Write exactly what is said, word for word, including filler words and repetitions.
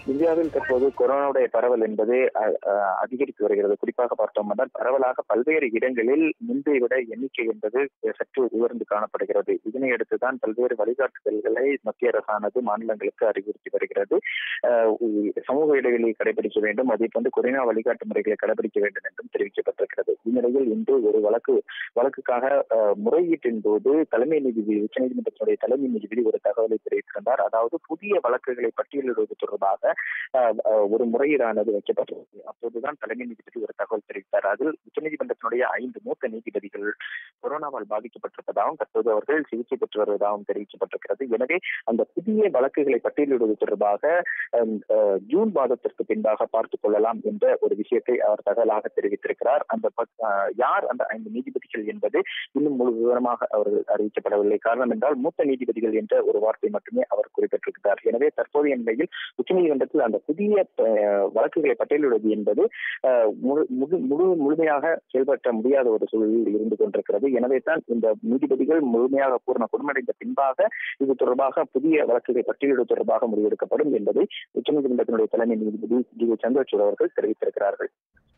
இந்தியாவில் தற்போது கொரோனாவுடைய பரவல் என்பது அதிகரித்து வருகிறது. குறிப்பாக பார்த்தோம் என்றால் பரவலாக பல்வேறு இடங்களில் முன்பை விட எண்ணிக்கை என்பது சற்று உயர்ந்து காணப்படுகிறது. இதனையடுத்துதான் பல்வேறு வழிகாட்டுதல்களை மத்திய அரசானது மாநிலங்களுக்கு அறிவுறுத்தி வருகிறது. சமூக இடைவெளியை கடைபிடிக்க வேண்டும், அதே போன்று கொரோனா வழிகாட்டு முறைகளை கடைபிடிக்க வேண்டும் என்றும் தெரிவிக்கப்பட்டிருக்கிறது. இந்நிலையில் இன்று ஒரு வழக்கு வழக்குக்காக முறையீட்டின் போது தலைமை நீதிபதி உச்சநீதிமன்றத்தினுடைய தலைமை நீதிபதி ஒரு தகவலை தெரிவித்திருந்தார். அதாவது புதிய வழக்குகளை பட்டியலிடுவது தொடர்பாக ஒரு முறையீடானது வைக்கப்பட்டிருந்தது. அப்போதுதான் தலைமை நீதிபதி ஒரு தகவல் தெரிவித்தார். அதில் உச்சநீதிமன்றத்தினுடைய ஐந்து மூத்த நீதிபதிகள் கொரோனாவால் பாதிக்கப்பட்டிருப்பதாகவும் தற்போது அவர்கள் சிகிச்சை பெற்று வருவதாகவும் தெரிவிக்கப்பட்டிருக்கிறது. எனவே அந்த புதிய வழக்குகளை பட்டியலிடுவது தொடர்பாக ஜூன் மாதத்திற்கு பின்பாக பார்த்துக் கொள்ளலாம் என்ற ஒரு விஷயத்தை அவர் தகவலாக தெரிவித்திருக்கிறார். அந்த யார் அந்த ஐந்து நீதிபதிகள் என்பது இன்னும் முழு விவரமாக அவர்கள் அறிவிக்கப்படவில்லை. காரணம் என்றால் மூத்த நீதிபதிகள் என்ற ஒரு வார்த்தை மட்டுமே அவர் குறிப்பிட்டிருக்கிறார். எனவே தற்போதைய நிலையில் உச்சநீதிமன்றத்தில் அந்த புதிய வழக்குகளை பட்டியலிடுவது என்பது முழு முழுமையாக செயல்பட முடியாத ஒரு சூழலில் இருந்து கொண்டிருக்கிறது. எனவே தான் இந்த நீதிபதிகள் முழுமையாக பூர்ண குணமடைந்த பின்பாக இது தொடர்பாக புதிய வழக்குகளை பட்டியலிடுவது தொடர்பாக முடிவெடுக்கப்படும் என்பதை உச்சநீதிமன்றத்தினுடைய தலைமை நீதிபதி டி ஒய் சந்திரசூட் அவர்கள் தெரிவித்திருக்கிறார்கள்.